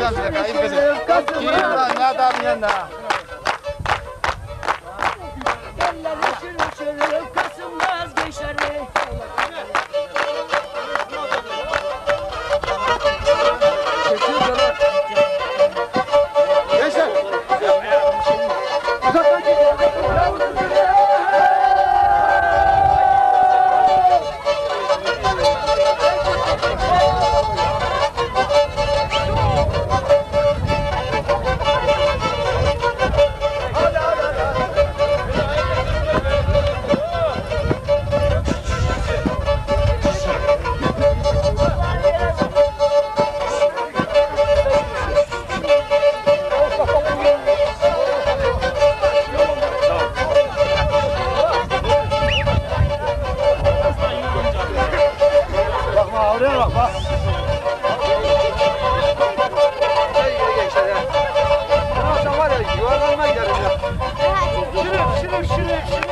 Aynen bir dakika. İyi kızım. Kim lan? Ne adamın yanına? Kasılmaz gençler mi? Gençler. Bakma oraya bak bak. Gençler ya. Sen var ya yuvarlanma giderim ya. Şuraya.